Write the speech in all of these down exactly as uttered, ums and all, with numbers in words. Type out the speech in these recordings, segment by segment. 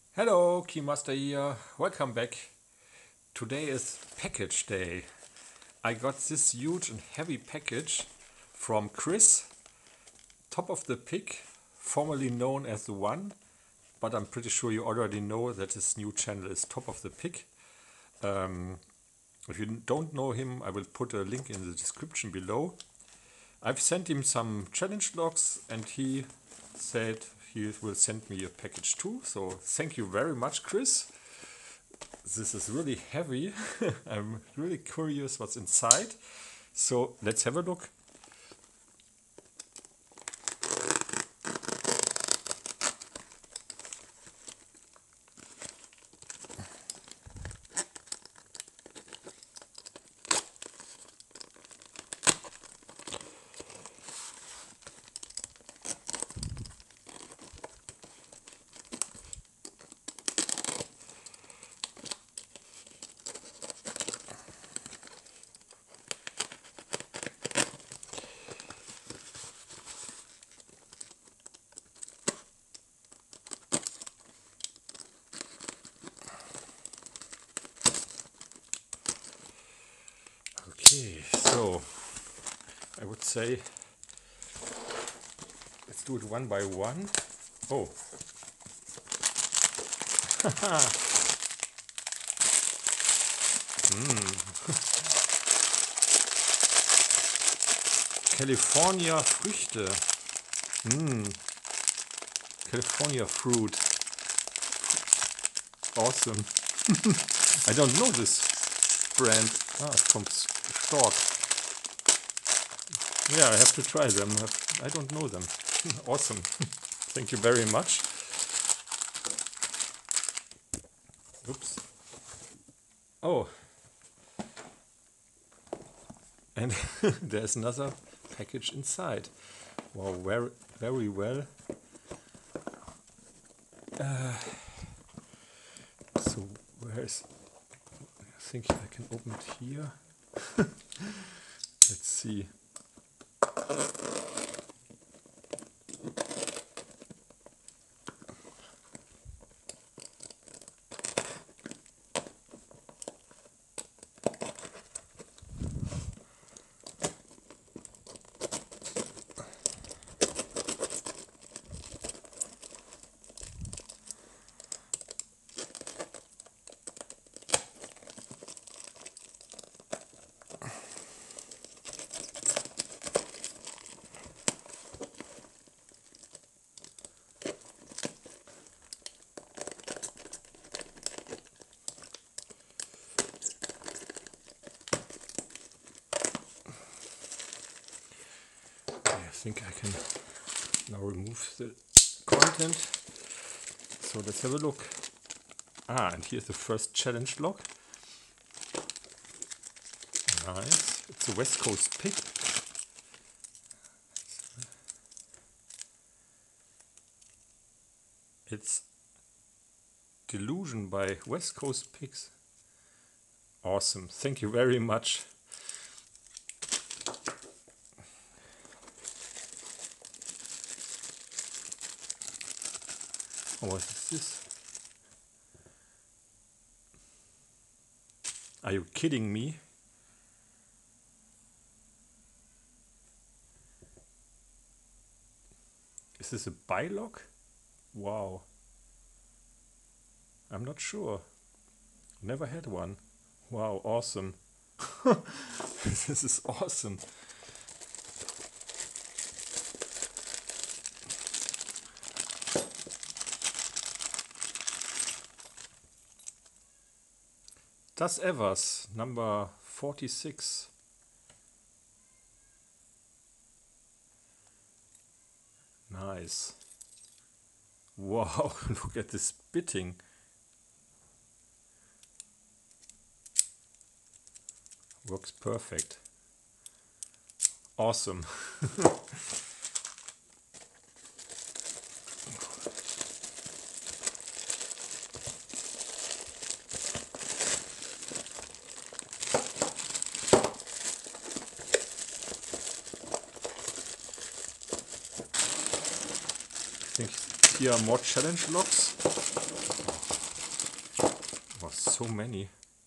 Hello, Keymaster here. Welcome back. Today is package day. I got this huge and heavy package from Chris, top of the pick, formerly known as the One, but I'm pretty sure you already know that his new channel is Top of the Pick. Um, if you don't know him, I will put a link in the description below. I've sent him some challenge logs and he said he will send me a package too. So thank you very much, Chris. This is really heavy. I'm really curious what's inside. So let's have a look. Okay, so I would say let's do it one by one. Oh, California Früchte. Mm. California fruit. Awesome. I don't know this brand. Ah, it's from Stork. Yeah, I have to try them. I don't know them. Awesome. Thank you very much. Oops. Oh. And there's another package inside. Wow, very, very well. Uh, so where's... I think I can open it here. Let's see. I think I can now remove the content. So let's have a look. Ah, and here's the first challenge log. Nice. It's a West Coast pick. It's Delusion by West Coast Picks. Awesome. Thank you very much. Oh, what is this? Are you kidding me? Is this a buy log? Wow. I'm not sure. Never had one. Wow, awesome. This is awesome. Das Evers, number forty-six. Nice. Wow, look at this spitting. Works perfect. Awesome. I think here are more challenge logs. so many.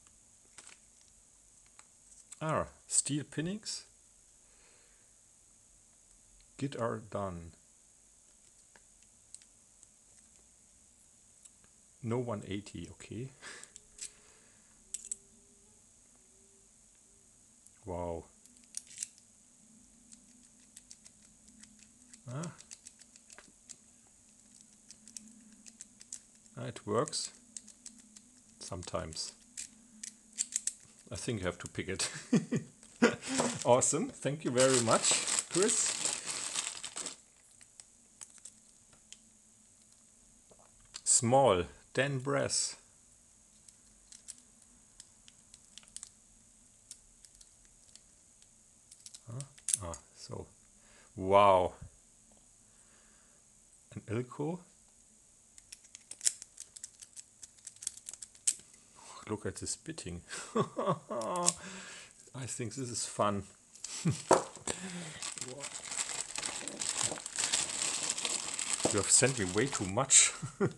Ah, steel pinnings. Get are done. No one eighty, okay. Wow. Ah. Ah, it works. Sometimes. I think you have to pick it. Awesome. Thank you very much, Chris. Small, Dan Brass. Huh? Ah, so. Wow. An Ilko. Look at the spitting. I think this is fun. You have sent me way too much.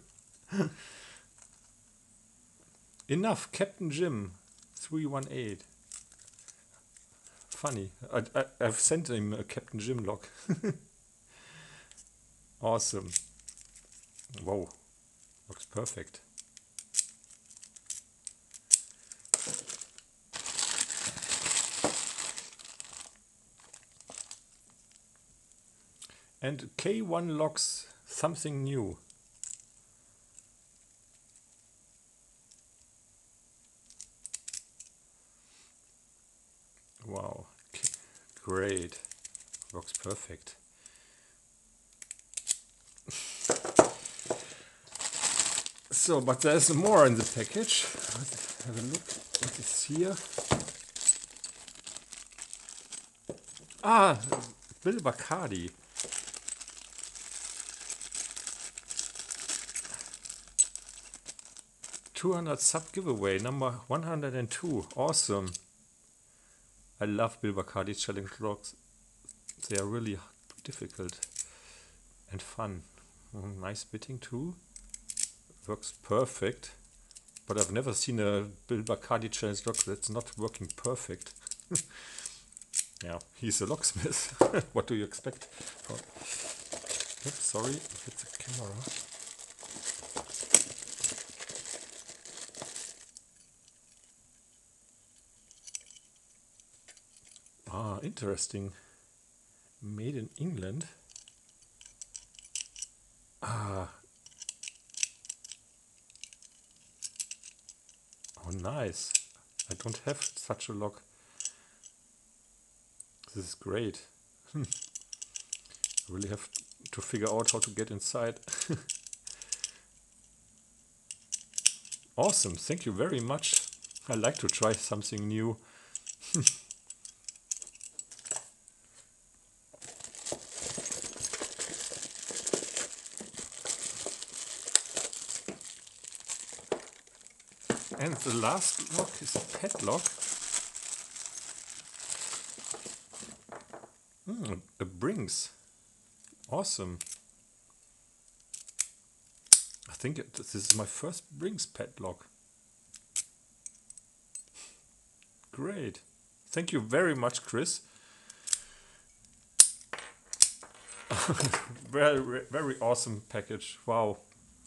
Enough, Captain Jim, three one eight. Funny, I, I, I've sent him a Captain Jim log. Awesome. Whoa, looks perfect. And K one logs something new. Wow, okay. Great, works perfect. So, but there's more in the package. Let's have a look what is here. Ah, Bill Bacardi. two hundred sub giveaway, number one hundred two. Awesome. I love Bill Bacardi challenge logs. They are really difficult and fun. Mm, nice bitting too. Works perfect. But I've never seen a Bill Bacardi challenge log that's not working perfect. Yeah, he's a locksmith. What do you expect? Oh. Oops, sorry, hit the camera. Ah, interesting. Made in England. Ah. Oh, nice. I don't have such a lock. This is great. I really have to figure out how to get inside. Awesome, thank you very much. I like to try something new. And the last lock is a padlock. Mm, a Brinks. Awesome. I think it, this is my first Brinks padlock. Great. Thank you very much, Chris. Very, very awesome package. Wow.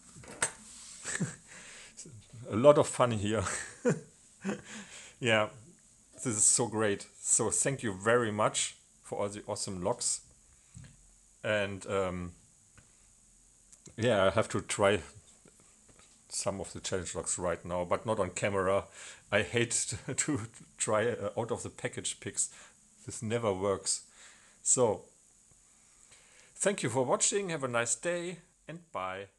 A lot of fun here. Yeah, this is so great. So thank you very much for all the awesome locks. And um, yeah, I have to try some of the challenge locks right now, but not on camera. I hate to try uh, out of the package picks. This never works. So thank you for watching. Have a nice day and bye.